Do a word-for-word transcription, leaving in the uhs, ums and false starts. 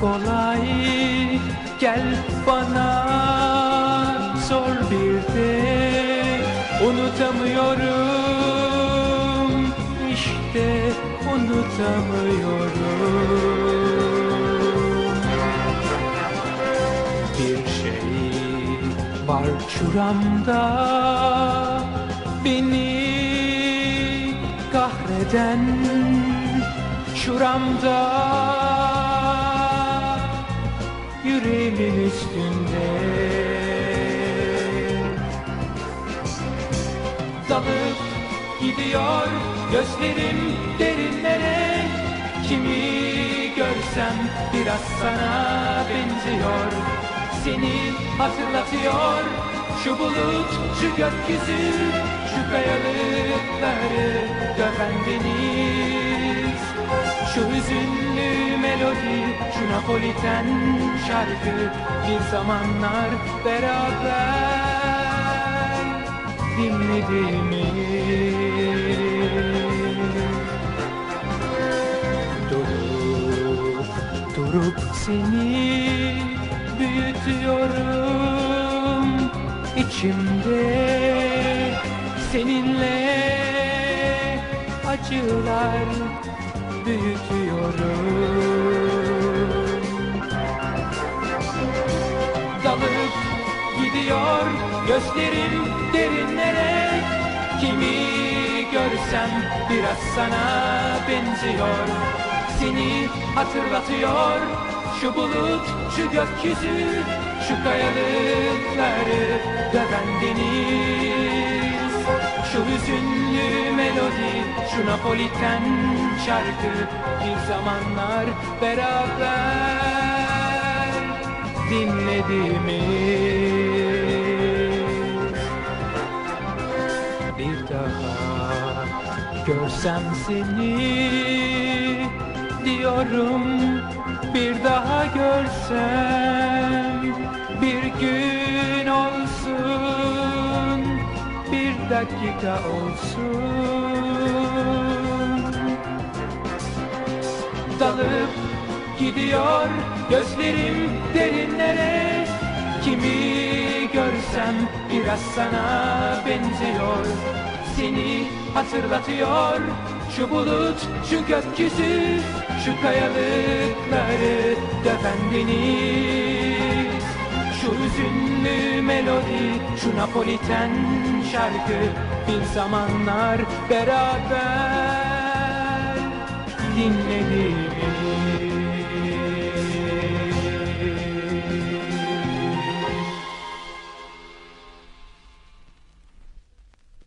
kolay, gel bana sor bir de. Unutamıyorum, işte unutamıyorum. Bir şey var şuramda, beni kahreden, şuramda, yüreğimin üstünde. Dalıp gidiyor gözlerim derinlere, kimi görsem biraz sana benziyor. Seni hatırlatıyor şu bulut, şu gökyüzü, şu kayalıkları döven deniz. Şu hüzünlü melodi, şu Napoliten şarkı, bir zamanlar beraber dinlediğimiz. Durup, durup seni büyütüyorum içimde, seninle acılar büyütüyorum. Dalıp gidiyor gözlerim derinlere, kimi görsem biraz sana benziyor. Seni hatırlatıyor şu bulut, şu gökyüzü, şu kayalıkları döven deniz. Şu hüzünlü melodi, şu Napoliten şarkı, bir zamanlar beraber dinlediğimiz. Bir daha görsem seni diyorum, bir daha görsem, bir gün olsun, bir dakika olsun. Dalıp gidiyor gözlerim derinlere, kimi görsem biraz sana benziyor. Seni hatırlatıyor şu bulut, şu gökyüzü, şu kayalıkları döven deniz. Şu hüzünlü melodi, şu Napoliten şarkı, bir zamanlar beraber dinlediğimiz.